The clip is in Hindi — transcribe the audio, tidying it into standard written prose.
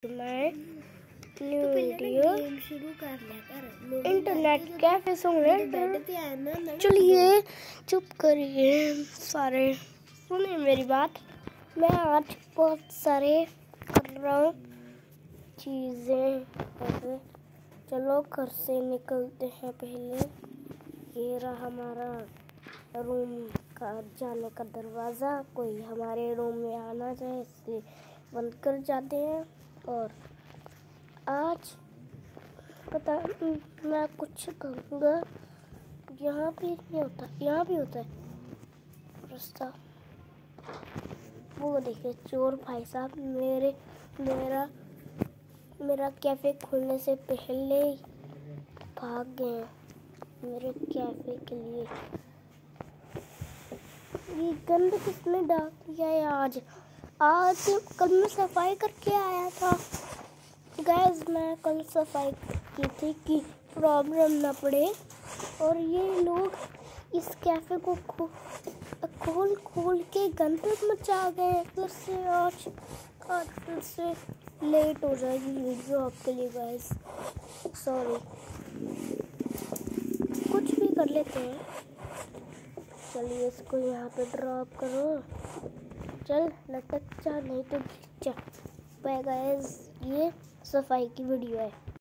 मैं न्यू वीडियो शुरू कर लिया कर। इंटरनेट कैफे चलिए चुप करिए सारे, सुनिए मेरी बात। मैं आज बहुत सारे कर रहा हूँ चीज़ें। चलो घर से निकलते हैं। पहले ये रहा हमारा रूम का जाने का दरवाज़ा। कोई हमारे रूम में आना चाहे इसलिए बंद कर जाते हैं। और आज पता मैं कुछ कहूँगा, यहाँ भी नहीं होता, यहाँ भी होता है रास्ता। वो देखिए चोर भाई साहब मेरा कैफ़े खुलने से पहले ही भाग गए मेरे कैफ़े के लिए। ये गंद किसने डाल दिया है आज कल मैं सफाई करके आया था गाइस। मैं कल सफाई की थी कि प्रॉब्लम ना पड़े। और ये लोग इस कैफ़े को खोल के गंद मचा गए। फिर से आज फिर से लेट हो जाएगी वीडियो आपके लिए गाइस, सॉरी। कुछ भी कर लेते हैं। चलिए इसको यहाँ पे ड्रॉप करो। चल लटक जा नहीं तो गिर जा। बाय गाइस, ये सफाई की वीडियो है।